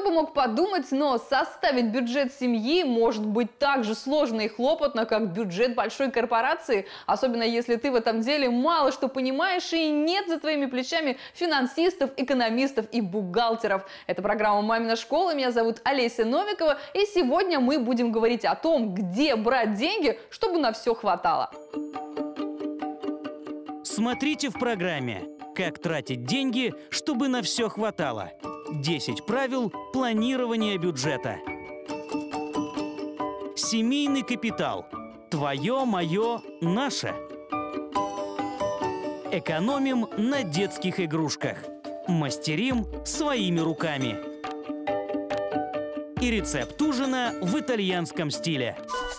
бы мог подумать, но составить бюджет семьи может быть так же сложно и хлопотно, как бюджет большой корпорации. Особенно если ты в этом деле мало что понимаешь и нет за твоими плечами финансистов, экономистов и бухгалтеров. Это программа «Мамина школа». Меня зовут Олеся Новикова. И сегодня мы будем говорить о том, где брать деньги, чтобы на все хватало. Смотрите в программе «Как тратить деньги, чтобы на все хватало». 10 правил планирования бюджета. Семейный капитал. Твое, мое, наше. Экономим на детских игрушках. Мастерим своими руками. И рецепт ужина в итальянском стиле.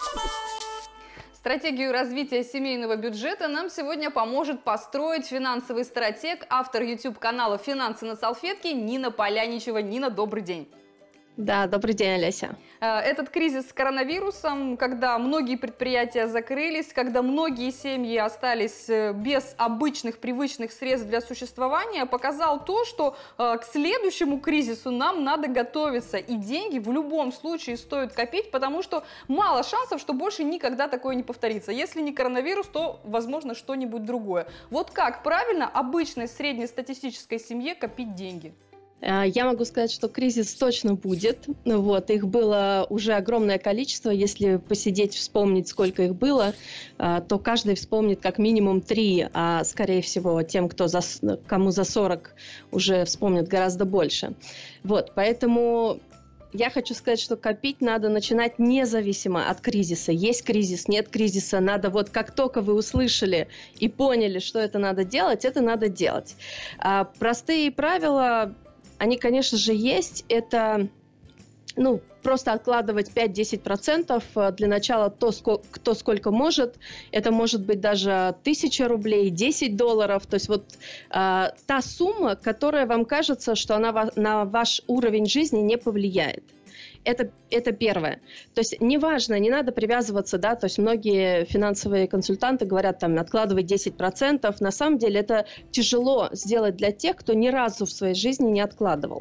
Стратегию развития семейного бюджета нам сегодня поможет построить финансовый стратег, автор YouTube-канала «Финансы на салфетке» Нина Поляничева. Нина, добрый день. Да, добрый день, Олеся. Этот кризис с коронавирусом, когда многие предприятия закрылись, когда многие семьи остались без обычных, привычных средств для существования, показал то, что к следующему кризису нам надо готовиться. И деньги в любом случае стоит копить, потому что мало шансов, что больше никогда такое не повторится. Если не коронавирус, то, возможно, что-нибудь другое. Вот как правильно обычной среднестатистической семье копить деньги? Я могу сказать, что кризис точно будет. Вот, их было уже огромное количество. Если посидеть, вспомнить, сколько их было, то каждый вспомнит как минимум 3, а скорее всего тем, кому за 40, уже вспомнят гораздо больше. Вот, поэтому я хочу сказать, что копить надо начинать независимо от кризиса. Есть кризис, нет кризиса. Надо вот как только вы услышали и поняли, что это надо делать, это надо делать. Простые правила... Они, конечно же, есть. Это просто откладывать 5-10% для начала кто сколько может. Это может быть даже 1000 рублей, $10. То есть вот та сумма, которая вам кажется, что она на ваш уровень жизни не повлияет. Это первое. То есть неважно, не надо привязываться, да, то есть многие финансовые консультанты говорят, там, откладывать 10%. На самом деле это тяжело сделать для тех, кто ни разу в своей жизни не откладывал.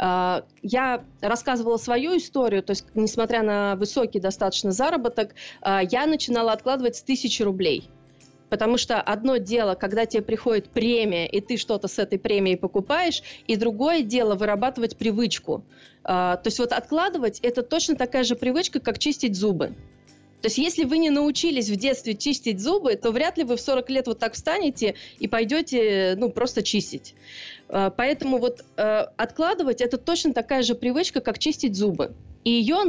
Я рассказывала свою историю, то есть несмотря на высокий достаточно заработок, я начинала откладывать с 1000 рублей. Потому что одно дело, когда тебе приходит премия, и ты что-то с этой премией покупаешь, и другое дело вырабатывать привычку. То есть вот откладывать – это точно такая же привычка, как чистить зубы. То есть если вы не научились в детстве чистить зубы, то вряд ли вы в 40 лет вот так встанете и пойдете просто чистить. Поэтому вот откладывать – это точно такая же привычка, как чистить зубы. И ею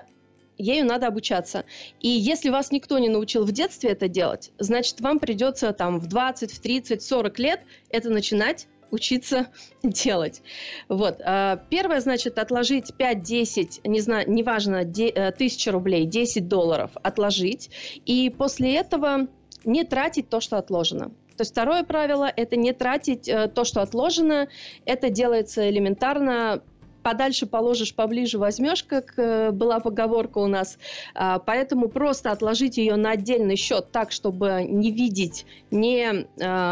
надо обучаться. И если вас никто не научил в детстве это делать, значит, вам придется там в 20, в 30, 40 лет это начинать учиться делать. Вот. Первое, значит, отложить 5-10, не знаю, неважно, 1000 рублей, $10 отложить. И после этого не тратить то, что отложено. То есть второе правило – это не тратить то, что отложено. Это делается элементарно. Подальше положишь, поближе возьмешь, как была поговорка у нас. Поэтому просто отложить ее на отдельный счет так, чтобы не видеть не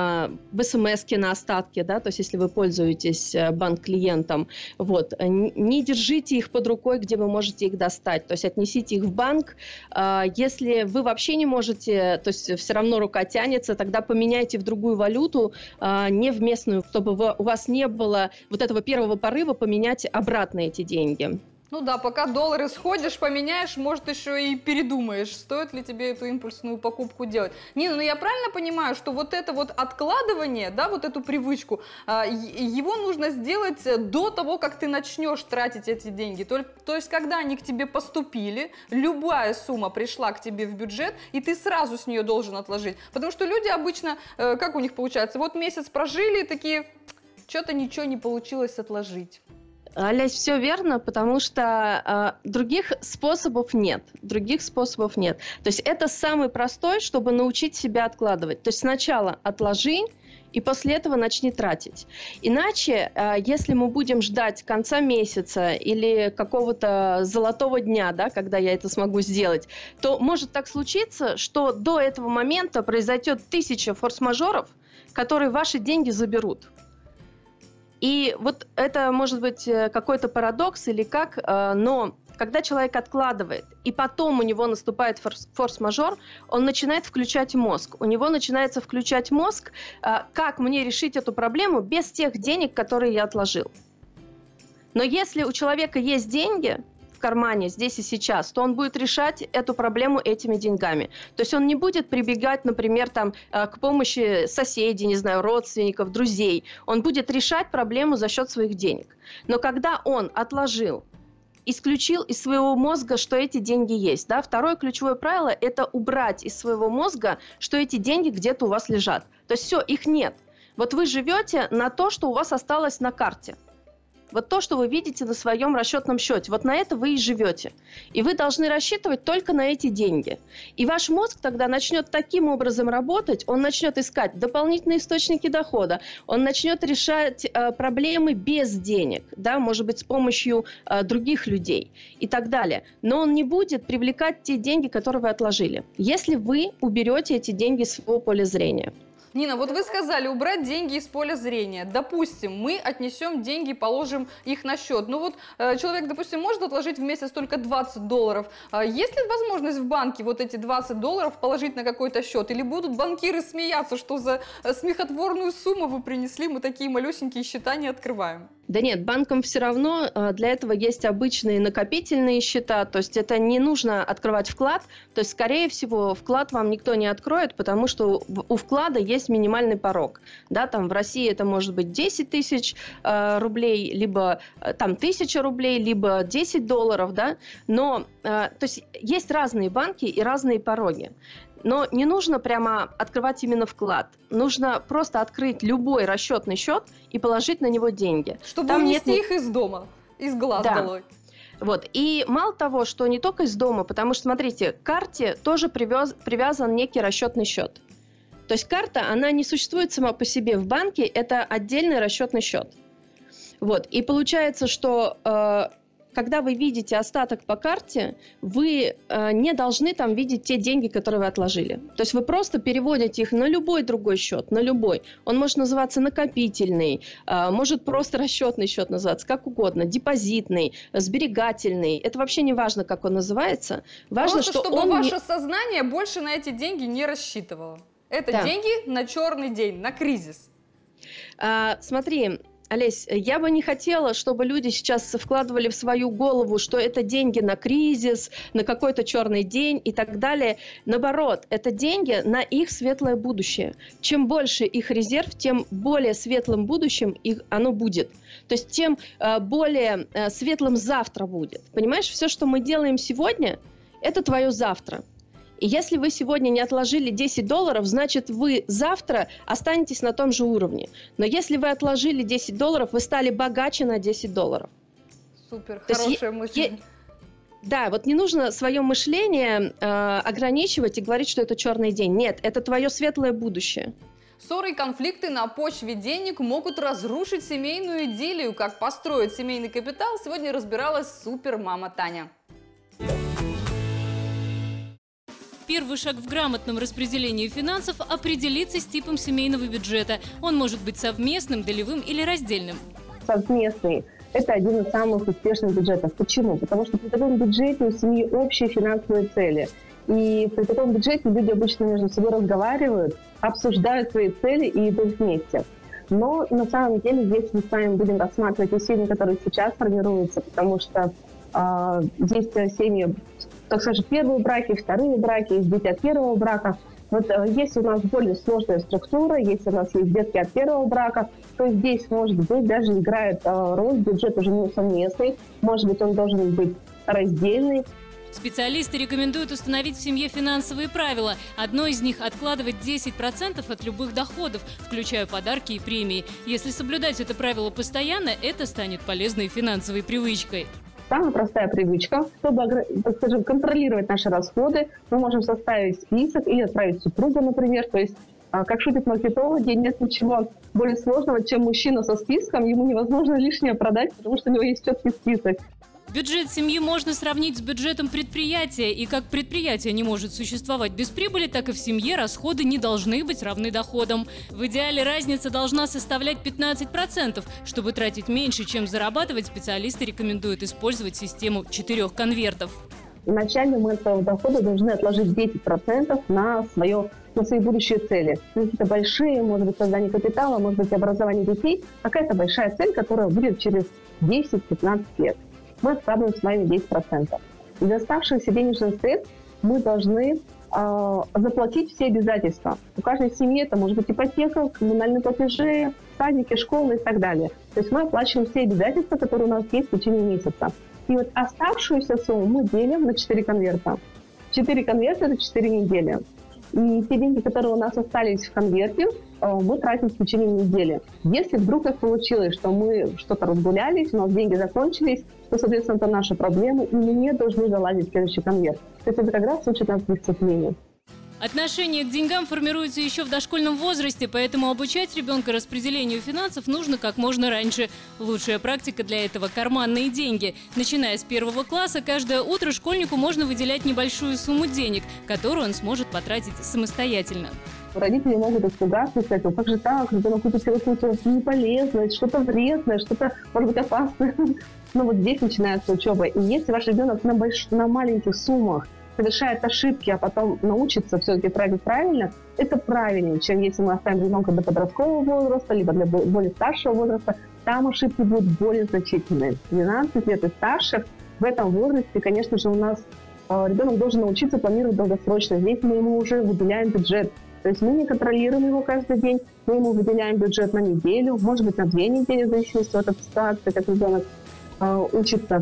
в смс-ке на остатки, да, то есть если вы пользуетесь банк-клиентом, вот, не держите их под рукой, где вы можете их достать, то есть отнесите их в банк. Если вы вообще не можете, то есть все равно рука тянется, тогда поменяйте в другую валюту, не в местную, чтобы у вас не было вот этого первого порыва поменять обратно эти деньги. Ну да, пока доллары сходишь, поменяешь, может, еще и передумаешь, стоит ли тебе эту импульсную покупку делать. Нина, ну я правильно понимаю, что вот это вот откладывание, да, вот эту привычку, его нужно сделать до того, как ты начнешь тратить эти деньги. То есть, когда они к тебе поступили, любая сумма пришла к тебе в бюджет, и ты сразу с нее должен отложить. Потому что люди обычно, как у них получается, вот месяц прожили, такие, что-то ничего не получилось отложить. Олесь, все верно, потому что других способов нет. То есть это самый простой, чтобы научить себя откладывать. То есть сначала отложи, и после этого начни тратить. Иначе, если мы будем ждать конца месяца или какого-то золотого дня, да, когда я это смогу сделать, то может так случиться, что до этого момента произойдет 1000 форс-мажоров, которые ваши деньги заберут. И вот это может быть какой-то парадокс или как, но когда человек откладывает, и потом у него наступает форс-мажор, он начинает включать мозг. У него начинается включать мозг, как мне решить эту проблему без тех денег, которые я отложил. Но если у человека есть деньги в кармане здесь и сейчас, то он будет решать эту проблему этими деньгами. То есть он не будет прибегать, например, там, к помощи соседей, не знаю, родственников, друзей. Он будет решать проблему за счет своих денег. Но когда он отложил, исключил из своего мозга, что эти деньги есть. Да? Второе ключевое правило – это убрать из своего мозга, что эти деньги где-то у вас лежат. То есть все, их нет. Вот вы живете на то, что у вас осталось на карте. Вот то, что вы видите на своем расчетном счете, вот на это вы и живете. И вы должны рассчитывать только на эти деньги. И ваш мозг тогда начнет таким образом работать, он начнет искать дополнительные источники дохода, он начнет решать проблемы без денег, да, может быть, с помощью других людей и так далее. Но он не будет привлекать те деньги, которые вы отложили, если вы уберете эти деньги из своего поля зрения. Нина, вот вы сказали убрать деньги из поля зрения. Допустим, мы отнесем деньги, положим их на счет. Ну вот человек, допустим, может отложить в месяц только $20. Есть ли возможность в банке вот эти $20 положить на какой-то счет? Или будут банкиры смеяться, что за смехотворную сумму вы принесли, мы такие малюсенькие счета не открываем? Да нет, банкам все равно, для этого есть обычные накопительные счета, то есть это не нужно открывать вклад, то есть, скорее всего, вклад вам никто не откроет, потому что у вклада есть минимальный порог, да, там в России это может быть 10 тысяч рублей, либо там 1000 рублей, либо $10, да, но, то есть разные банки и разные пороги. Но не нужно прямо открывать именно вклад. Нужно просто открыть любой расчетный счет и положить на него деньги. Чтобы унести их из дома, из глаз долой. Вот. И мало того, что не только из дома, потому что, смотрите, к карте тоже привязан некий расчетный счет. То есть карта, она не существует сама по себе в банке, это отдельный расчетный счет. Вот. И получается, что когда вы видите остаток по карте, вы не должны там видеть те деньги, которые вы отложили. То есть вы просто переводите их на любой другой счет, на любой. Он может называться накопительный, может просто расчетный счет называться, как угодно, депозитный, сберегательный. Это вообще не важно, как он называется. Важно, просто, чтобы ваше сознание больше на эти деньги не рассчитывало. Это деньги на черный день, на кризис. Смотри, Олесь, я бы не хотела, чтобы люди сейчас вкладывали в свою голову, что это деньги на кризис, на какой-то черный день и так далее. Наоборот, это деньги на их светлое будущее. Чем больше их резерв, тем более светлым будущим оно будет. То есть тем более светлым завтра будет. Понимаешь, все, что мы делаем сегодня, это твое завтра. И если вы сегодня не отложили $10, значит, вы завтра останетесь на том же уровне. Но если вы отложили $10, вы стали богаче на $10. Супер, хорошая мысль. Да, вот не нужно свое мышление ограничивать и говорить, что это черный день. Нет, это твое светлое будущее. Ссоры и конфликты на почве денег могут разрушить семейную идиллию. Как построить семейный капитал, сегодня разбиралась супермама Таня. Первый шаг в грамотном распределении финансов – определиться с типом семейного бюджета. Он может быть совместным, долевым или раздельным. Совместный – это один из самых успешных бюджетов. Почему? Потому что при таком бюджете у семьи общие финансовые цели. И при таком бюджете люди обычно между собой разговаривают, обсуждают свои цели и идут вместе. Но на самом деле здесь мы с вами будем рассматривать те семьи, которые сейчас формируются, потому что есть семьи, так скажем, первые браки, вторые браки, есть дети от первого брака. Вот если у нас более сложная структура, если у нас есть детки от первого брака, то здесь, может быть, даже играет роль бюджет уже не совместный, может быть, он должен быть раздельный. Специалисты рекомендуют установить в семье финансовые правила. Одно из них – откладывать 10% от любых доходов, включая подарки и премии. Если соблюдать это правило постоянно, это станет полезной финансовой привычкой. Самая простая привычка, чтобы, так скажем, контролировать наши расходы, мы можем составить список или отправить супругу, например. То есть, как шутят маркетологи, нет ничего более сложного, чем мужчина со списком. Ему невозможно лишнее продать, потому что у него есть четкий список. Бюджет семьи можно сравнить с бюджетом предприятия, и как предприятие не может существовать без прибыли, так и в семье расходы не должны быть равны доходам. В идеале разница должна составлять 15%. Чтобы тратить меньше, чем зарабатывать, специалисты рекомендуют использовать систему 4 конвертов. Вначале мы от своего дохода должны отложить 10% на свои будущие цели. Какие-то большие, может быть, создание капитала, может быть, образование детей. Какая-то большая цель, которая будет через 10-15 лет. Мы откладываем с вами 10%. Из оставшихся денежных средств мы должны заплатить все обязательства. У каждой семьи это может быть ипотека, коммунальные платежи, садики, школы и так далее. То есть мы оплачиваем все обязательства, которые у нас есть в течение месяца. И вот оставшуюся сумму мы делим на 4 конверта. 4 конверта – это 4 недели. И те деньги, которые у нас остались в конверте, мы тратим в течение недели. Если вдруг так получилось, что мы что-то разгулялись, у нас деньги закончились, то, соответственно, это наша проблема, и мы не должны залазить в следующий конверт. То есть это как раз учит нас дисциплине. Отношение к деньгам формируется еще в дошкольном возрасте, поэтому обучать ребенка распределению финансов нужно как можно раньше. Лучшая практика для этого – карманные деньги. Начиная с 1 класса, каждое утро школьнику можно выделять небольшую сумму денег, которую он сможет потратить самостоятельно. Родители могут испугаться и сказать: ну как же так, ребенок купит себе какую-то неполезное, что-то вредное, что-то, может быть, опасное. Но вот здесь начинается учеба. И если ваш ребенок на маленьких суммах совершает ошибки, а потом научится все-таки тратить правильно, это правильнее, чем если мы оставим ребенка до подросткового возраста, либо для более старшего возраста. Там ошибки будут более значительные. 12 лет и старше, в этом возрасте, конечно же, у нас ребенок должен научиться планировать долгосрочно. Здесь мы ему уже выделяем бюджет. То есть мы не контролируем его каждый день, мы ему выделяем бюджет на неделю, может быть, на 2 недели, в зависимости от ситуации, как ребенок учится.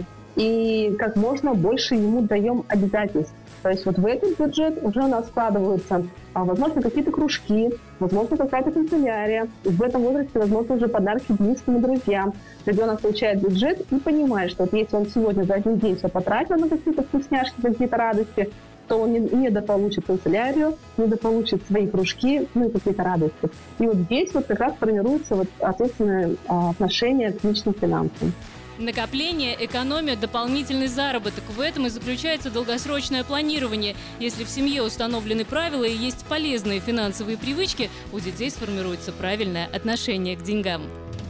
И как можно больше ему даем обязательств. То есть вот в этот бюджет уже у нас складываются, возможно, какие-то кружки, возможно, какая-то канцелярия. И в этом возрасте, возможно, уже подарки близким и друзьям. Ребенок получает бюджет и понимает, что вот если он сегодня за один день все потратил на какие-то вкусняшки, какие-то радости, то он недополучит канцелярию, недополучит свои кружки, ну и какие-то радости. И вот здесь вот как раз формируется вот ответственное отношение к личным финансам. Накопление, экономия, дополнительный заработок. В этом и заключается долгосрочное планирование. Если в семье установлены правила и есть полезные финансовые привычки, у детей сформируется правильное отношение к деньгам.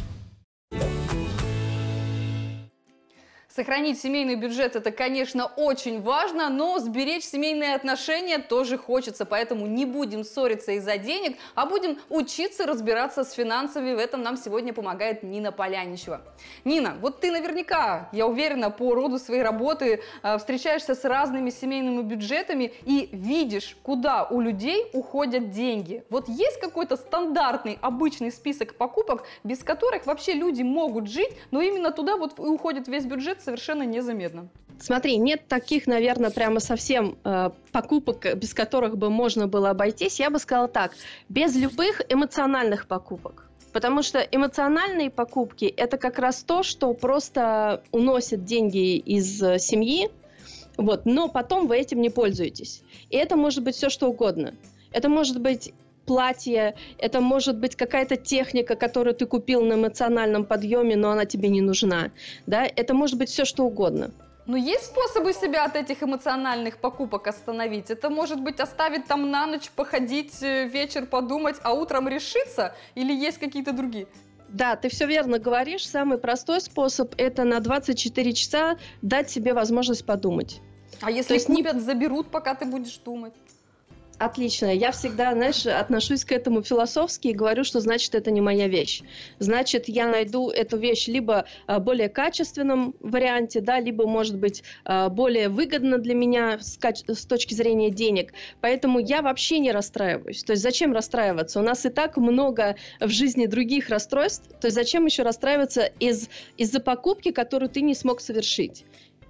Сохранить семейный бюджет – это, конечно, очень важно, но сберечь семейные отношения тоже хочется. Поэтому не будем ссориться из-за денег, а будем учиться разбираться с финансами. В этом нам сегодня помогает Нина Поляничева. Нина, вот ты наверняка, я уверена, по роду своей работы встречаешься с разными семейными бюджетами и видишь, куда у людей уходят деньги. Вот есть какой-то стандартный, обычный список покупок, без которых вообще люди могут жить, но именно туда вот и уходит весь бюджет совершенно незаметно. Смотри, нет таких, наверное, прямо совсем покупок, без которых бы можно было обойтись. Я бы сказала так, без любых эмоциональных покупок. Потому что эмоциональные покупки – это как раз то, что просто уносит деньги из семьи, вот, но потом вы этим не пользуетесь. И это может быть все, что угодно. Это может быть платье, это может быть какая-то техника, которую ты купил на эмоциональном подъеме, но она тебе не нужна. Да? Это может быть все, что угодно. Но есть способы себя от этих эмоциональных покупок остановить? Это может быть оставить там на ночь, походить, вечер подумать, а утром решиться? Или есть какие-то другие? Да, ты все верно говоришь. Самый простой способ – это на 24 часа дать себе возможность подумать. А если купят, заберут, пока ты будешь думать? Отлично. Я всегда, знаешь, отношусь к этому философски и говорю, что значит это не моя вещь. Значит, я найду эту вещь либо более качественном варианте, да, либо, может быть, более выгодно для меня с точки зрения денег. Поэтому я вообще не расстраиваюсь. То есть зачем расстраиваться? У нас и так много в жизни других расстройств. То есть зачем еще расстраиваться из-за покупки, которую ты не смог совершить?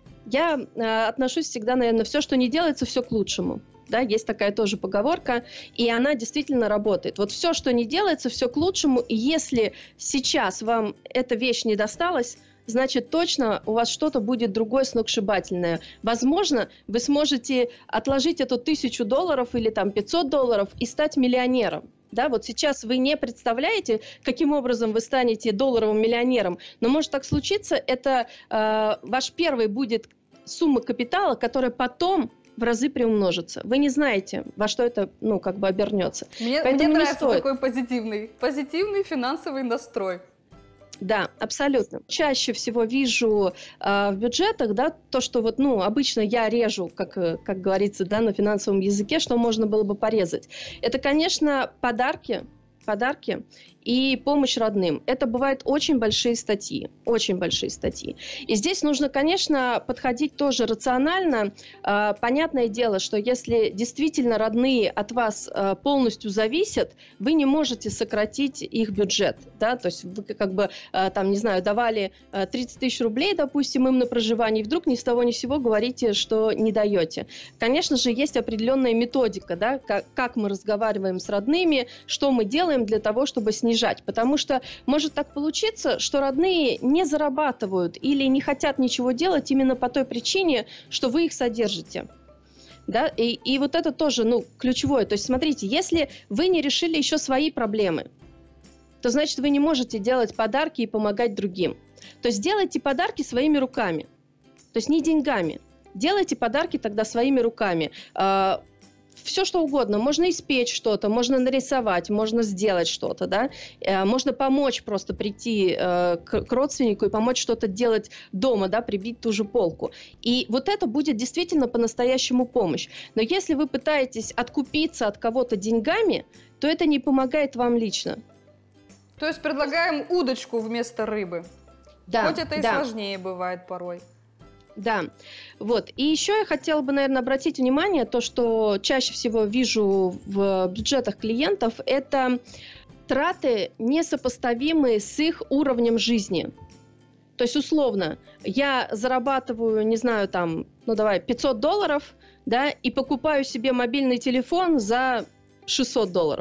Я отношусь всегда, наверное, все, что не делается, все к лучшему. Да, есть такая тоже поговорка, и она действительно работает. Вот все, что не делается, все к лучшему. И если сейчас вам эта вещь не досталась, значит, точно у вас что-то будет другое сногсшибательное. Возможно, вы сможете отложить эту $1000 или там $500 и стать миллионером. Да, вот сейчас вы не представляете, каким образом вы станете долларовым миллионером, но может так случиться, это ваш первый будет сумма капитала, которая потом в разы приумножится. Вы не знаете, во что это, обернется. Мне нравится такой позитивный финансовый настрой. Да, абсолютно. Чаще всего вижу в бюджетах, да, то, что обычно я режу, как говорится, да, на финансовом языке, что можно было бы порезать. Это, конечно, подарки и помощь родным. Это бывают очень большие статьи. И здесь нужно, конечно, подходить тоже рационально. Понятное дело, что если действительно родные от вас полностью зависят, вы не можете сократить их бюджет. Да? То есть вы давали 30 тысяч рублей, допустим, им на проживание, и вдруг ни с того ни с сего говорите, что не даете. Конечно же, есть определенная методика, да? Как мы разговариваем с родными, что мы делаем для того, чтобы снижать. Потому что может так получиться, что родные не зарабатывают или не хотят ничего делать именно по той причине, что вы их содержите. Да? И вот это тоже ключевое. То есть смотрите, если вы не решили еще свои проблемы, то значит вы не можете делать подарки и помогать другим. То есть делайте подарки своими руками. То есть не деньгами. Делайте подарки тогда своими руками. Все что угодно. Можно испечь что-то, можно нарисовать, можно сделать что-то, да? Можно помочь просто прийти к родственнику и помочь что-то делать дома, да, прибить ту же полку. И вот это будет действительно по-настоящему помощь. Но если вы пытаетесь откупиться от кого-то деньгами, то это не помогает вам лично. То есть предлагаем удочку вместо рыбы. Да, хоть это и сложнее бывает порой. Да, вот. И еще я хотела бы, наверное, обратить внимание, то, что чаще всего вижу в бюджетах клиентов, это траты, несопоставимые с их уровнем жизни. То есть, условно, я зарабатываю, не знаю, $500, да, и покупаю себе мобильный телефон за $600.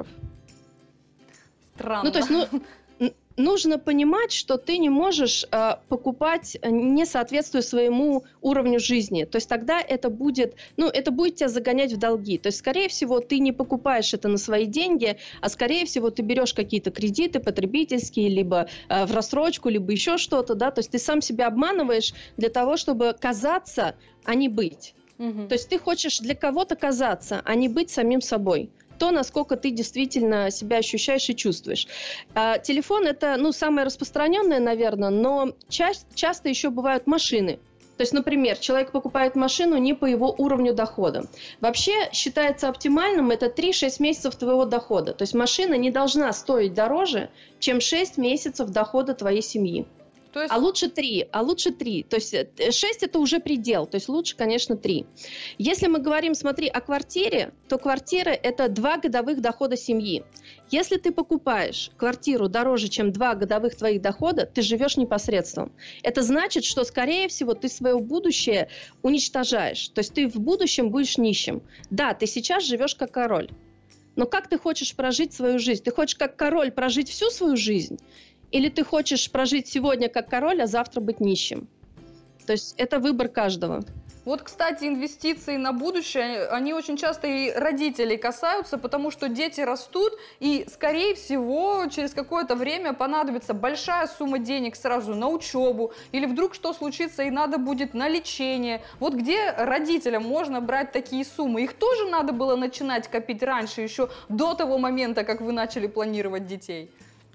Странно. То есть, нужно понимать, что ты не можешь покупать, не соответствуя своему уровню жизни. То есть тогда это будет тебя загонять в долги. То есть, скорее всего, ты не покупаешь это на свои деньги, а скорее всего, ты берешь какие-то кредиты потребительские, либо в рассрочку, либо еще что-то, да. То есть ты сам себя обманываешь для того, чтобы казаться, а не быть. То есть ты хочешь для кого-то казаться, а не быть самим собой. То, насколько ты действительно себя ощущаешь и чувствуешь. Телефон – это, самое распространенное, наверное, но часто еще бывают машины. То есть, например, человек покупает машину не по его уровню дохода. Вообще считается оптимальным это 3-6 месяцев твоего дохода. То есть машина не должна стоить дороже, чем 6 месяцев дохода твоей семьи. То есть... А лучше 3. То есть 6 это уже предел, то есть лучше, конечно, 3. Если мы говорим, смотри, о квартире, то квартира это 2 годовых дохода семьи. Если ты покупаешь квартиру дороже, чем 2 годовых твоих дохода, ты живешь непосредством. Это значит, что, скорее всего, ты свое будущее уничтожаешь. То есть ты в будущем будешь нищим. Да, ты сейчас живешь как король. Но как ты хочешь прожить свою жизнь? Ты хочешь как король прожить всю свою жизнь? Или ты хочешь прожить сегодня как король, а завтра быть нищим? То есть это выбор каждого. Вот, кстати, инвестиции на будущее, они очень часто и родителей касаются, потому что дети растут, и, скорее всего, через какое-то время понадобится большая сумма денег сразу на учебу, или вдруг что случится, и надо будет на лечение. Вот где родителям можно брать такие суммы? Их тоже надо было начинать копить раньше, еще до того момента, как вы начали планировать детей?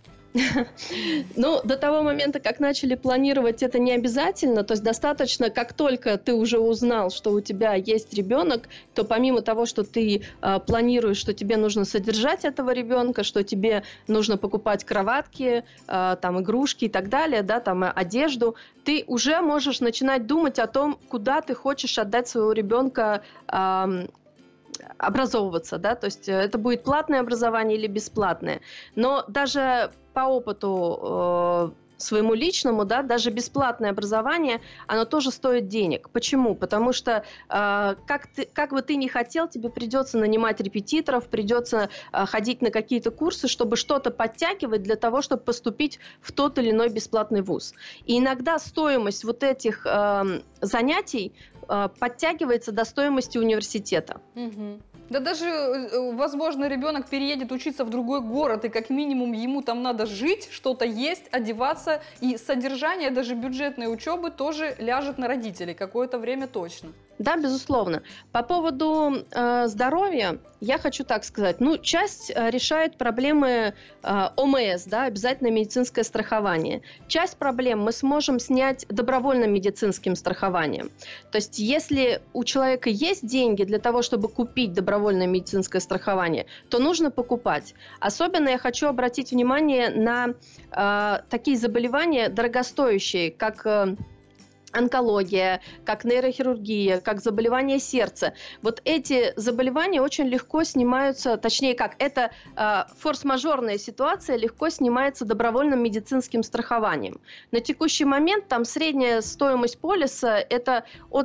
До того момента, как начали планировать, это не обязательно. То есть достаточно, как только ты уже узнал, что у тебя есть ребенок, то помимо того, что ты планируешь, что тебе нужно содержать этого ребенка, что тебе нужно покупать кроватки, игрушки и так далее, да, одежду, ты уже можешь начинать думать о том, куда ты хочешь отдать своего ребенка образовываться, да, то есть это будет платное образование или бесплатное. Но даже по опыту своему личному, да, даже бесплатное образование, оно тоже стоит денег. Почему? Потому что как бы ты ни хотел, тебе придется нанимать репетиторов, придется ходить на какие-то курсы, чтобы что-то подтягивать для того, чтобы поступить в тот или иной бесплатный вуз. И иногда стоимость вот этих занятий подтягивается до стоимости университета. Да даже, возможно, ребенок переедет учиться в другой город, и как минимум ему там надо жить, что-то есть, одеваться, и содержание даже бюджетной учебы тоже ляжет на родителей какое-то время точно. Да, безусловно. По поводу здоровья, я хочу так сказать. Ну, часть решает проблемы ОМС, да, обязательное медицинское страхование. Часть проблем мы сможем снять добровольным медицинским страхованием. То есть, если у человека есть деньги для того, чтобы купить добровольное медицинское страхование, то нужно покупать. Особенно я хочу обратить внимание на такие заболевания дорогостоящие, как онкология, как нейрохирургия, как заболевания сердца. Вот эти заболевания очень легко снимаются, точнее как, это форс-мажорная ситуация легко снимается добровольным медицинским страхованием. На текущий момент там средняя стоимость полиса это от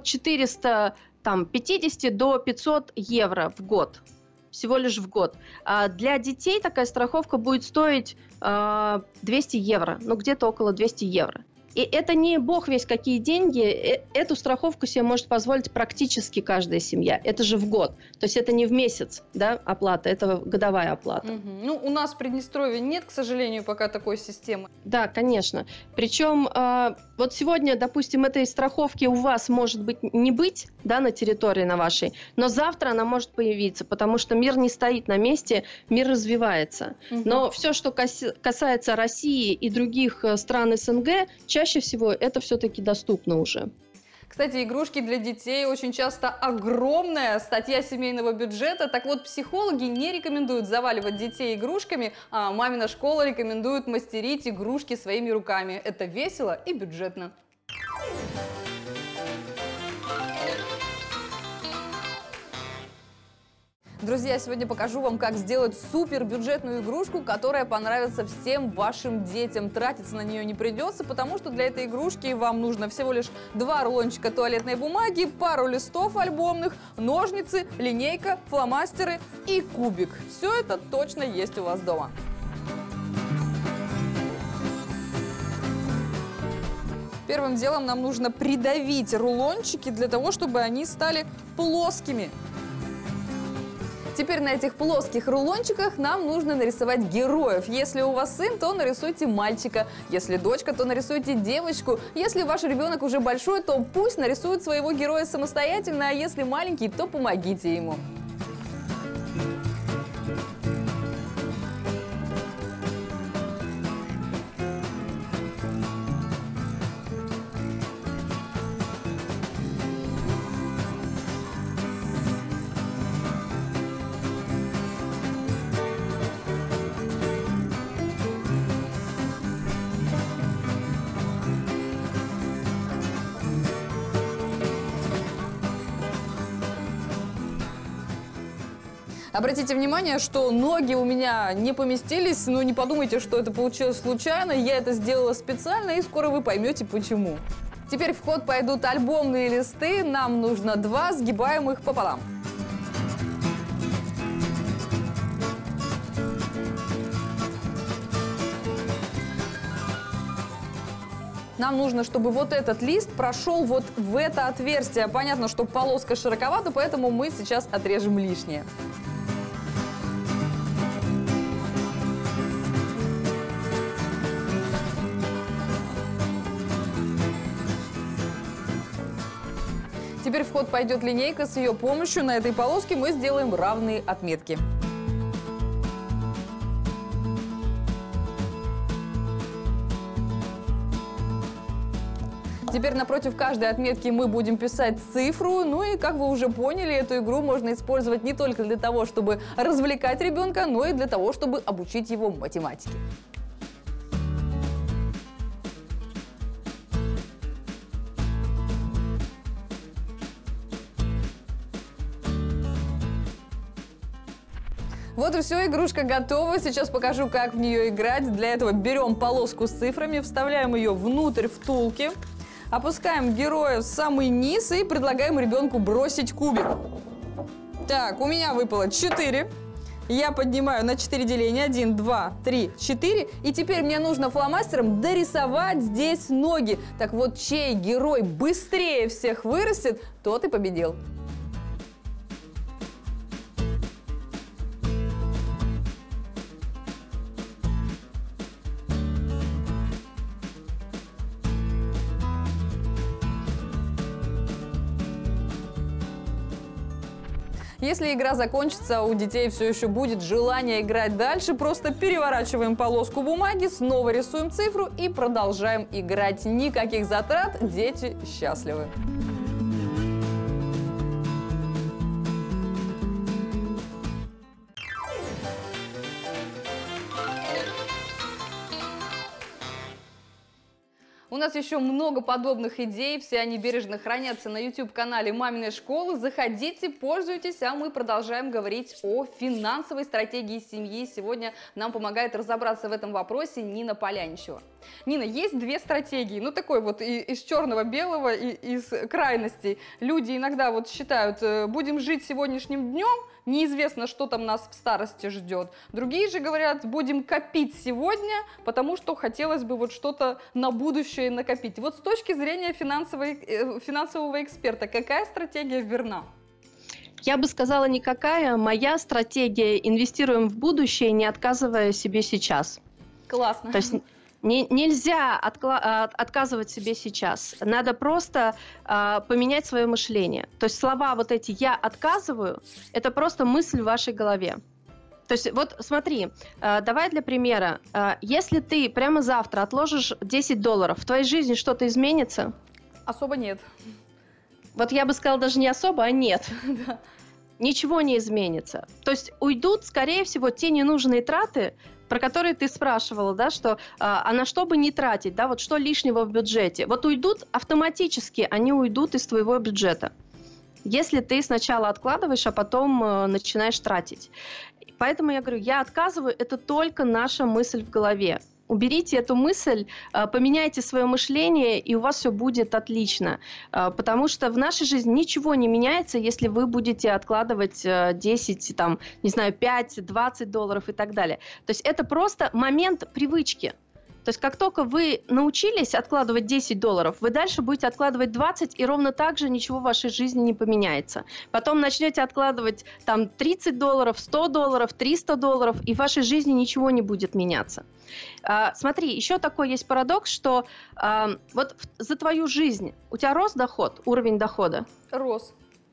450 до 500 евро в год. Всего лишь в год. А для детей такая страховка будет стоить 200 евро, ну где-то около 200 евро. И это не бог весть какие деньги, эту страховку себе может позволить практически каждая семья. Это же в год. То есть это не в месяц, да, оплата, это годовая оплата. Ну, у нас в Приднестровье нет, к сожалению, пока такой системы. Да, конечно. Причем вот сегодня, допустим, этой страховки у вас может быть не быть, да, на территории на вашей, но завтра она может появиться, потому что мир не стоит на месте, мир развивается. Но все, что касается России и других стран СНГ, чаще всего это все-таки доступно уже. Кстати, игрушки для детей очень часто огромная статья семейного бюджета. Так вот, психологи не рекомендуют заваливать детей игрушками, а мамина школа рекомендует мастерить игрушки своими руками. Это весело и бюджетно. Друзья, я сегодня покажу вам, как сделать супербюджетную игрушку, которая понравится всем вашим детям. Тратиться на нее не придется, потому что для этой игрушки вам нужно всего лишь 2 рулончика туалетной бумаги, пару листов альбомных, ножницы, линейка, фломастеры и кубик. Все это точно есть у вас дома. Первым делом нам нужно придавить рулончики для того, чтобы они стали плоскими. Теперь на этих плоских рулончиках нам нужно нарисовать героев. Если у вас сын, то нарисуйте мальчика. Если дочка, то нарисуйте девочку. Если ваш ребенок уже большой, то пусть нарисует своего героя самостоятельно, а если маленький, то помогите ему. Обратите внимание, что ноги у меня не поместились, но не подумайте, что это получилось случайно. Я это сделала специально, и скоро вы поймете, почему. Теперь в ход пойдут альбомные листы. Нам нужно 2, сгибаем их пополам. Нам нужно, чтобы вот этот лист прошел вот в это отверстие. Понятно, что полоска широковата, поэтому мы сейчас отрежем лишнее. Теперь в ход пойдет линейка. С ее помощью на этой полоске мы сделаем равные отметки. Теперь напротив каждой отметки мы будем писать цифру. Ну и, как вы уже поняли, эту игру можно использовать не только для того, чтобы развлекать ребенка, но и для того, чтобы обучить его математике. Вот и все, игрушка готова. Сейчас покажу, как в нее играть. Для этого берем полоску с цифрами, вставляем ее внутрь втулки, опускаем героя в самый низ и предлагаем ребенку бросить кубик. Так, у меня выпало 4. Я поднимаю на 4 деления. 1, 2, 3, 4. И теперь мне нужно фломастером дорисовать здесь ноги. Так вот, чей герой быстрее всех вырастет, тот и победил. Если игра закончится, а у детей все еще будет желание играть дальше, просто переворачиваем полоску бумаги, снова рисуем цифру и продолжаем играть. Никаких затрат, дети счастливы. У нас еще много подобных идей, все они бережно хранятся на YouTube-канале «Маминой школы». Заходите, пользуйтесь, а мы продолжаем говорить о финансовой стратегии семьи. Сегодня нам помогает разобраться в этом вопросе Нина Поляничева. Нина, есть две стратегии, ну такой вот из черного-белого, из крайностей. Люди иногда вот считают, будем жить сегодняшним днем, неизвестно, что там нас в старости ждет. Другие же говорят, будем копить сегодня, потому что хотелось бы вот что-то на будущее накопить. Вот с точки зрения финансового эксперта, какая стратегия верна? Я бы сказала, никакая. Моя стратегия – инвестируем в будущее, не отказывая себе сейчас. Классно. То есть нельзя отказывать себе сейчас. Надо просто поменять свое мышление. То есть слова вот эти «я отказываю» – это просто мысль в вашей голове. То есть вот смотри, давай для примера. Если ты прямо завтра отложишь $10, в твоей жизни что-то изменится? Особо нет. Вот я бы сказала, даже не особо, а нет. Да. Ничего не изменится. То есть уйдут, скорее всего, те ненужные траты, про которые ты спрашивала, да, что а на что бы не тратить, да, вот что лишнего в бюджете. Вот уйдут автоматически, они уйдут из твоего бюджета. Если ты сначала откладываешь, а потом начинаешь тратить. Поэтому я говорю, я отказываю, это только наша мысль в голове. Уберите эту мысль, поменяйте свое мышление, и у вас все будет отлично. Потому что в нашей жизни ничего не меняется, если вы будете откладывать 10, там, не знаю, 5, $20 и так далее. То есть это просто момент привычки. То есть как только вы научились откладывать $10, вы дальше будете откладывать 20, и ровно так же ничего в вашей жизни не поменяется. Потом начнете откладывать там $30, $100, $300, и в вашей жизни ничего не будет меняться. Смотри, еще такой есть парадокс, что вот за твою жизнь у тебя рос доход, уровень дохода? Рос.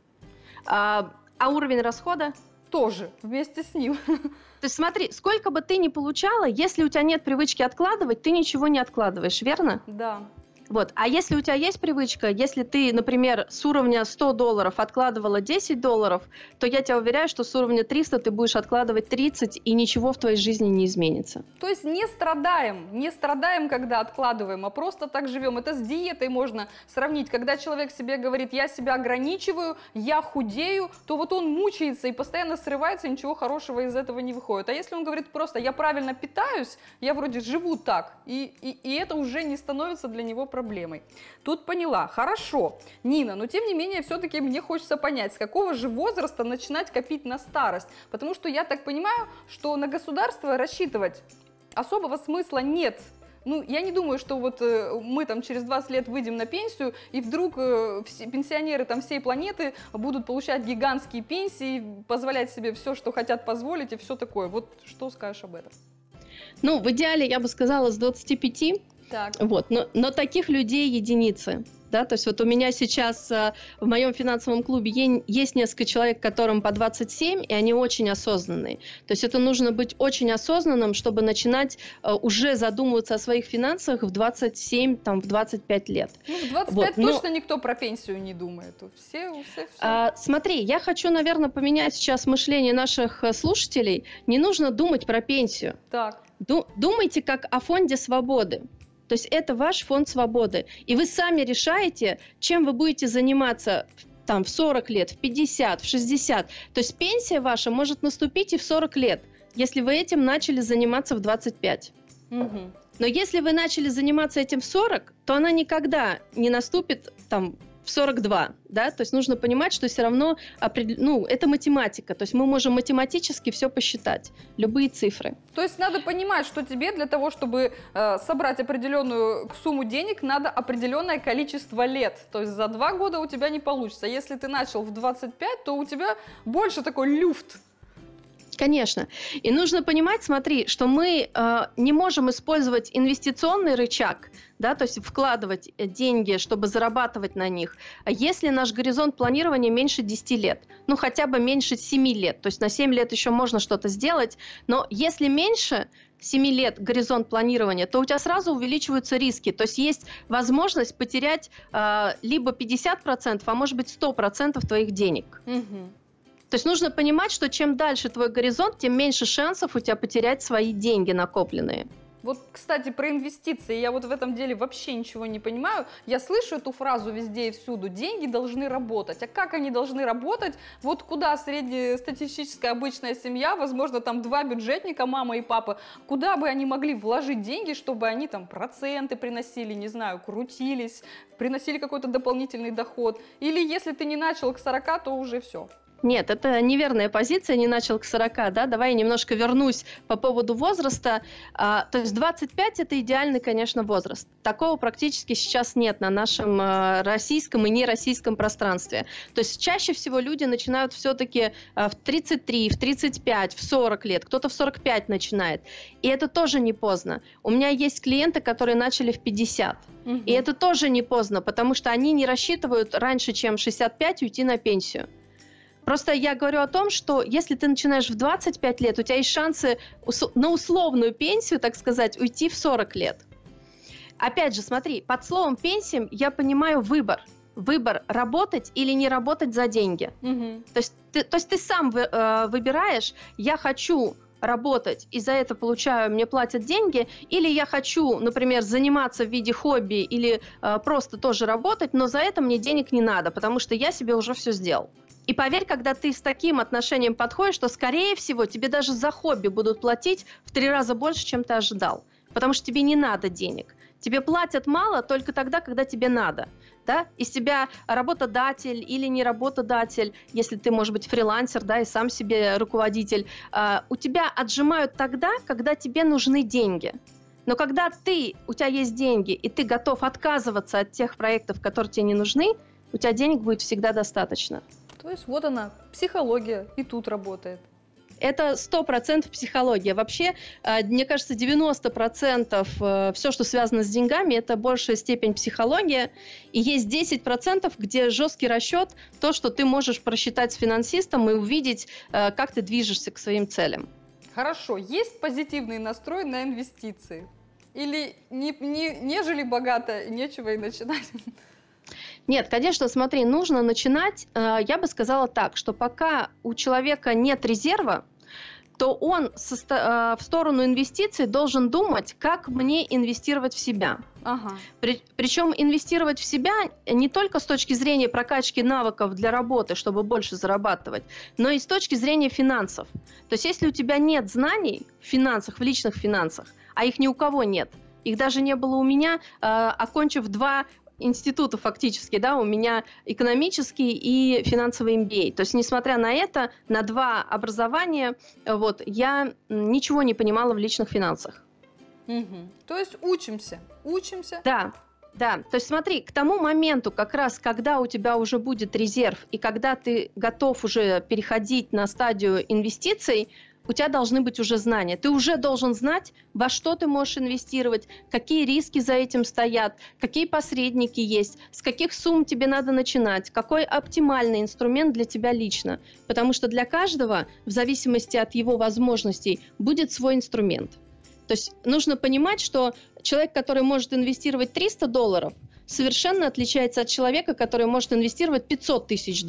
А уровень расхода? Тоже, вместе с ним. То есть смотри, сколько бы ты ни получала, если у тебя нет привычки откладывать, ты ничего не откладываешь, верно? Да. Вот. А если у тебя есть привычка, если ты, например, с уровня $100 откладывала $10, то я тебя уверяю, что с уровня 300 ты будешь откладывать 30, и ничего в твоей жизни не изменится. То есть не страдаем, когда откладываем, а просто так живем. Это с диетой можно сравнить. Когда человек себе говорит, я себя ограничиваю, я худею, то вот он мучается и постоянно срывается, и ничего хорошего из этого не выходит. А если он говорит просто, я правильно питаюсь, я вроде живу так, и это уже не становится для него проблемой. Тут поняла. Хорошо. Нина, но тем не менее, все-таки мне хочется понять, с какого же возраста начинать копить на старость? Потому что я так понимаю, что на государство рассчитывать особого смысла нет. Ну, я не думаю, что вот мы там через 20 лет выйдем на пенсию, и вдруг пенсионеры там всей планеты будут получать гигантские пенсии, позволять себе все, что хотят позволить, и все такое. Вот что скажешь об этом? Ну, в идеале, я бы сказала, с 25. Так. Вот, но таких людей единицы. Да? То есть вот у меня сейчас в моем финансовом клубе есть несколько человек, которым по 27, и они очень осознанные. То есть это нужно быть очень осознанным, чтобы начинать уже задумываться о своих финансах в 27, там, в 25 лет. Ну, в 25 вот, точно никто про пенсию не думает. Все. Смотри, я хочу, наверное, поменять сейчас мышление наших слушателей. Не нужно думать про пенсию. Так. Думайте как о фонде свободы. То есть это ваш фонд свободы. И вы сами решаете, чем вы будете заниматься там, в 40 лет, в 50, в 60. То есть пенсия ваша может наступить и в 40 лет, если вы этим начали заниматься в 25. Угу. Но если вы начали заниматься этим в 40, то она никогда не наступит там, в 42, да, то есть нужно понимать, что все равно, это математика, то есть мы можем математически все посчитать, любые цифры. То есть надо понимать, что тебе для того, чтобы собрать определенную сумму денег, надо определенное количество лет, то есть за 2 года у тебя не получится. Если ты начал в 25, то у тебя больше такой люфт. Конечно. И нужно понимать, смотри, что мы не можем использовать инвестиционный рычаг, да, то есть вкладывать деньги, чтобы зарабатывать на них, если наш горизонт планирования меньше 10 лет, ну хотя бы меньше 7 лет, то есть на 7 лет еще можно что-то сделать, но если меньше 7 лет горизонт планирования, то у тебя сразу увеличиваются риски, то есть есть возможность потерять либо 50%, а может быть 100% твоих денег. Угу. То есть нужно понимать, что чем дальше твой горизонт, тем меньше шансов у тебя потерять свои деньги накопленные. Вот, кстати, про инвестиции. Я вот в этом деле вообще ничего не понимаю. Я слышу эту фразу везде и всюду. Деньги должны работать. А как они должны работать? Вот куда среднестатистическая обычная семья, возможно, там 2 бюджетника, мама и папа, куда бы они могли вложить деньги, чтобы они там проценты приносили, не знаю, крутились, приносили какой-то дополнительный доход? Или если ты не начал к 40, то уже все. Нет, это неверная позиция, не начал к 40, да, давай я немножко вернусь по поводу возраста. То есть 25 – это идеальный, конечно, возраст. Такого практически сейчас нет на нашем российском и нероссийском пространстве. То есть чаще всего люди начинают все-таки в 33, в 35, в 40 лет, кто-то в 45 начинает. И это тоже не поздно. У меня есть клиенты, которые начали в 50. И это тоже не поздно, потому что они не рассчитывают раньше, чем 65, уйти на пенсию. Просто я говорю о том, что если ты начинаешь в 25 лет, у тебя есть шансы на условную пенсию, так сказать, уйти в 40 лет. Опять же, смотри, под словом пенсия я понимаю выбор. Выбор работать или не работать за деньги. То есть ты сам выбираешь, я хочу работать, и за это получаю, мне платят деньги, или я хочу, например, заниматься в виде хобби или просто тоже работать, но за это мне денег не надо, потому что я себе уже все сделал. И поверь, когда ты с таким отношением подходишь, то, скорее всего, тебе даже за хобби будут платить в 3 раза больше, чем ты ожидал. Потому что тебе не надо денег. Тебе платят мало только тогда, когда тебе надо. Да? Из тебя работодатель или не работодатель, если ты, может быть, фрилансер, да, и сам себе руководитель, у тебя отжимают тогда, когда тебе нужны деньги. Но когда у тебя есть деньги, и ты готов отказываться от тех проектов, которые тебе не нужны, у тебя денег будет всегда достаточно. То есть вот она, психология, и тут работает. Это 100% психология. Вообще, мне кажется, 90% все, что связано с деньгами, это большая степень психология. И есть 10%, где жесткий расчет, то, что ты можешь просчитать с финансистом и увидеть, как ты движешься к своим целям. Хорошо, есть позитивный настрой на инвестиции? Или нежели богато, нечего и начинать? Нет, конечно, смотри, нужно начинать, я бы сказала так, что пока у человека нет резерва, то он в сторону инвестиций должен думать, как мне инвестировать в себя. Ага. Причем инвестировать в себя не только с точки зрения прокачки навыков для работы, чтобы больше зарабатывать, но и с точки зрения финансов. То есть если у тебя нет знаний в финансах, в личных финансах, а их ни у кого нет, их даже не было у меня, окончив 2 института фактически, да, у меня экономический и финансовый MBA. То есть, несмотря на это, на 2 образования, я ничего не понимала в личных финансах. То есть учимся. Да. То есть смотри, к тому моменту, как раз, когда у тебя уже будет резерв и когда ты готов уже переходить на стадию инвестиций, у тебя должны быть уже знания. Ты уже должен знать, во что ты можешь инвестировать, какие риски за этим стоят, какие посредники есть, с каких сумм тебе надо начинать, какой оптимальный инструмент для тебя лично. Потому что для каждого, в зависимости от его возможностей, будет свой инструмент. То есть нужно понимать, что человек, который может инвестировать $300, совершенно отличается от человека, который может инвестировать $500 тысяч.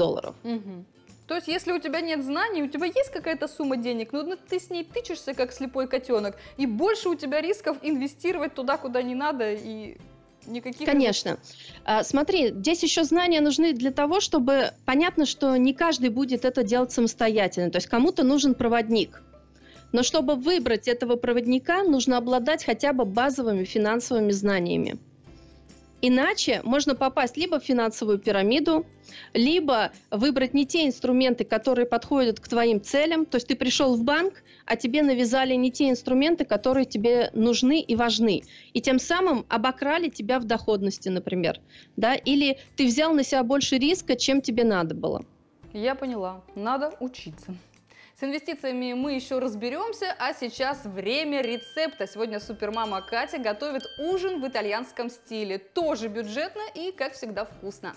То есть, если у тебя нет знаний, у тебя есть какая-то сумма денег, но ты с ней тычешься, как слепой котенок, и больше у тебя рисков инвестировать туда, куда не надо, и никаких... Конечно. Смотри, здесь еще знания нужны для того, чтобы... Понятно, что не каждый будет это делать самостоятельно, то есть кому-то нужен проводник. Но чтобы выбрать этого проводника, нужно обладать хотя бы базовыми финансовыми знаниями. Иначе можно попасть либо в финансовую пирамиду, либо выбрать не те инструменты, которые подходят к твоим целям. То есть ты пришел в банк, а тебе навязали не те инструменты, которые тебе нужны и важны. И тем самым обокрали тебя в доходности, например. Да? Или ты взял на себя больше риска, чем тебе надо было. Я поняла. Надо учиться. С инвестициями мы еще разберемся, а сейчас время рецепта. Сегодня супермама Катя готовит ужин в итальянском стиле. Тоже бюджетно и, как всегда, вкусно.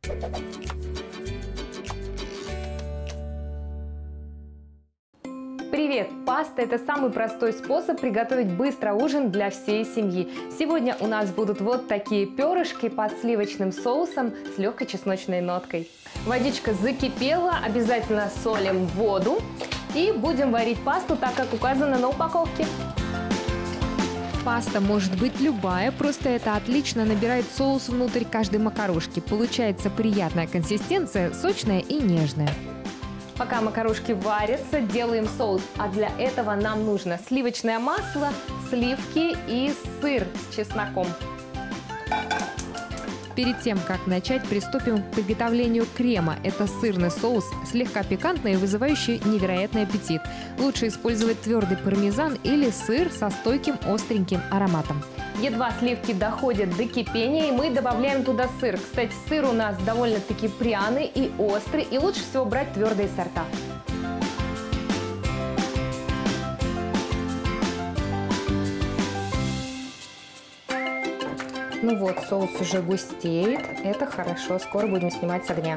Привет! Паста – это самый простой способ приготовить быстро ужин для всей семьи. Сегодня у нас будут вот такие перышки под сливочным соусом с легкой чесночной ноткой. Водичка закипела, обязательно солим воду и будем варить пасту так, как указано на упаковке. Паста может быть любая, просто это отлично набирает соус внутрь каждой макарошки. Получается приятная консистенция, сочная и нежная. Пока макарошки варятся, делаем соус, а для этого нам нужно сливочное масло, сливки и сыр с чесноком. Перед тем, как начать, приступим к приготовлению крема. Это сырный соус, слегка пикантный и вызывающий невероятный аппетит. Лучше использовать твердый пармезан или сыр со стойким остреньким ароматом. Едва сливки доходят до кипения, и мы добавляем туда сыр. Кстати, сыр у нас довольно-таки пряный и острый, и лучше всего брать твердые сорта. Ну вот, соус уже густеет. Это хорошо, скоро будем снимать с огня.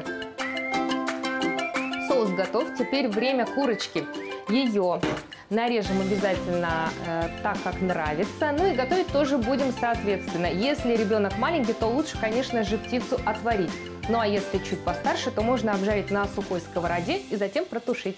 Соус готов, теперь время курочки. Ее нарежем обязательно так, как нравится. Ну и готовить тоже будем соответственно. Если ребенок маленький, то лучше, конечно же, птицу отварить. Ну а если чуть постарше, то можно обжарить на сухой сковороде и затем протушить.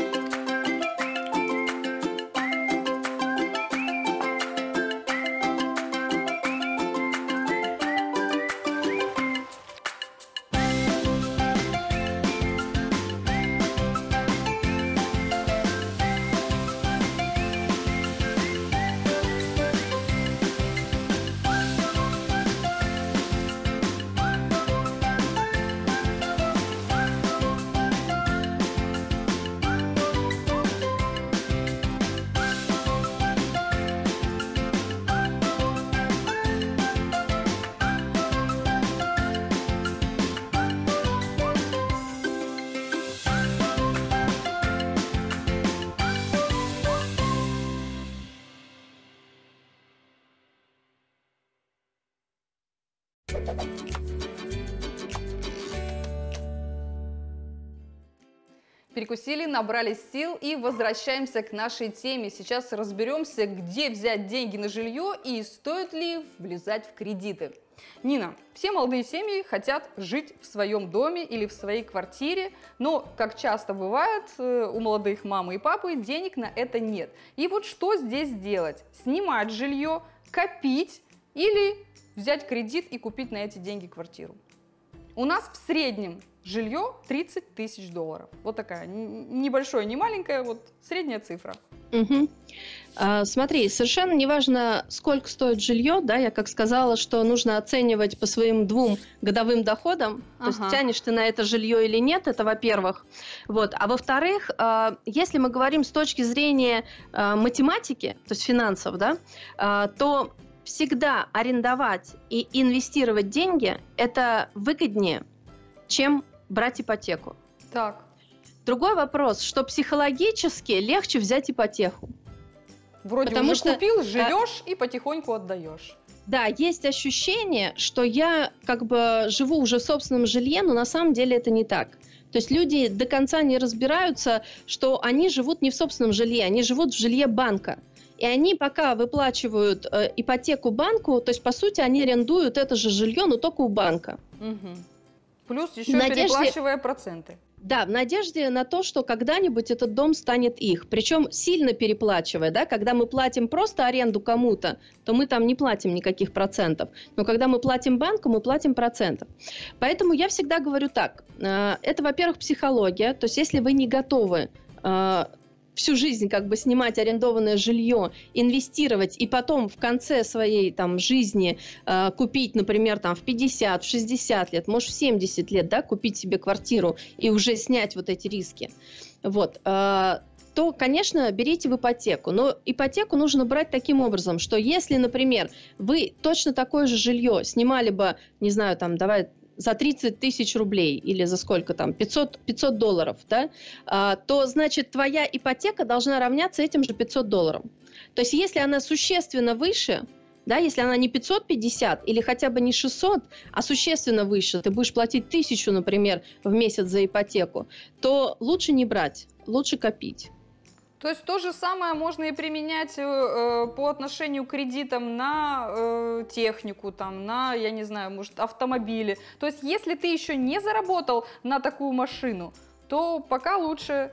Перекусили, набрались сил и возвращаемся к нашей теме. Сейчас разберемся, где взять деньги на жилье и стоит ли влезать в кредиты. Нина, все молодые семьи хотят жить в своем доме или в своей квартире, но, как часто бывает у молодых мамы и папы, денег на это нет. И вот что здесь делать? Снимать жилье, копить или взять кредит и купить на эти деньги квартиру? У нас в среднем жилье 30 тысяч долларов. Вот такая небольшая, не маленькая, вот средняя цифра. Угу. Смотри, совершенно неважно, сколько стоит жилье, да, я как сказала, что нужно оценивать по своим 2 годовым доходам, то есть тянешь ты на это жилье или нет, это во-первых. Вот. А во-вторых, если мы говорим с точки зрения математики, то есть финансов, да, то всегда арендовать и инвестировать деньги – это выгоднее, чем брать ипотеку. Так. Другой вопрос, что психологически легче взять ипотеку. Вроде потому уже что купил, живешь и потихоньку отдаешь. Да, есть ощущение, что я как бы живу уже в собственном жилье, но на самом деле это не так. То есть люди до конца не разбираются, что они живут не в собственном жилье, они живут в жилье банка. И они пока выплачивают ипотеку банку, то есть по сути они арендуют это же жилье, но только у банка. Угу. Плюс еще переплачивая проценты. Да, в надежде на то, что когда-нибудь этот дом станет их. Причем сильно переплачивая, да, когда мы платим просто аренду кому-то, то мы там не платим никаких процентов. Но когда мы платим банку, мы платим процентов. Поэтому я всегда говорю так. Это, во-первых, психология. То есть если вы не готовы всю жизнь как бы снимать арендованное жилье, инвестировать и потом в конце своей там жизни купить, например, там в 50, в 60 лет, может в 70 лет, да, купить себе квартиру и уже снять вот эти риски, вот, то, конечно, берите в ипотеку. Но ипотеку нужно брать таким образом, что если, например, вы точно такое же жилье снимали бы, не знаю, там, давай, за 30 тысяч рублей или за сколько там, 500 долларов, да, то, значит, твоя ипотека должна равняться этим же 500 долларам. То есть если она существенно выше, да, если она не 550 или хотя бы не 600, а существенно выше, ты будешь платить 1000, например, в месяц за ипотеку, то лучше не брать, лучше копить. То есть то же самое можно и применять по отношению к кредитам на технику, там, на, я не знаю, может, автомобили. То есть если ты еще не заработал на такую машину, то пока лучше...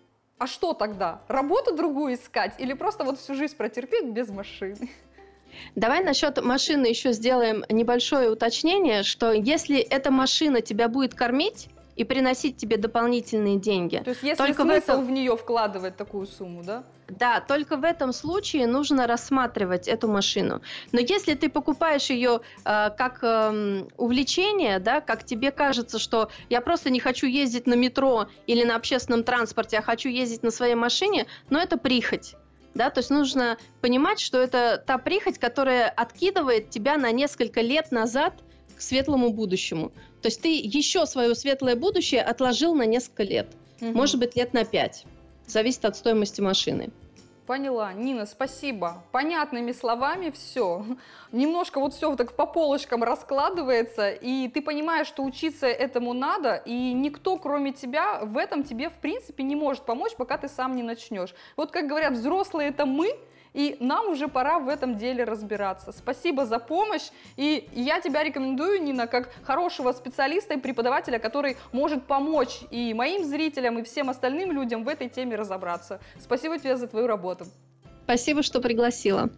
А что тогда? Работу другую искать или просто вот всю жизнь протерпеть без машины? Давай насчет машины еще сделаем небольшое уточнение, что если эта машина тебя будет кормить и приносить тебе дополнительные деньги. То есть есть только смысл в нее вкладывать такую сумму, да? Да, только в этом случае нужно рассматривать эту машину. Но если ты покупаешь ее как увлечение, да, как тебе кажется, что я просто не хочу ездить на метро или на общественном транспорте, а хочу ездить на своей машине, но это прихоть. Да, то есть нужно понимать, что это та прихоть, которая откидывает тебя на несколько лет назад к светлому будущему. То есть ты еще свое светлое будущее отложил на несколько лет. Может быть, лет на 5. Зависит от стоимости машины. Поняла. Нина, спасибо. Понятными словами все. Немножко вот все так по полочкам раскладывается, и ты понимаешь, что учиться этому надо, и никто, кроме тебя, в этом тебе, в принципе, не может помочь, пока ты сам не начнешь. Вот как говорят, взрослые – это мы, и нам уже пора в этом деле разбираться. Спасибо за помощь, и я тебя рекомендую, Нина, как хорошего специалиста и преподавателя, который может помочь и моим зрителям, и всем остальным людям в этой теме разобраться. Спасибо тебе за твою работу. Спасибо, что пригласила.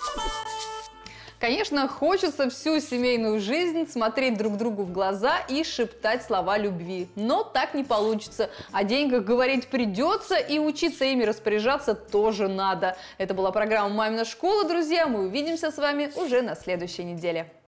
Конечно, хочется всю семейную жизнь смотреть друг другу в глаза и шептать слова любви. Но так не получится. О деньгах говорить придется, и учиться ими распоряжаться тоже надо. Это была программа «Мамина школа», друзья. Мы увидимся с вами уже на следующей неделе.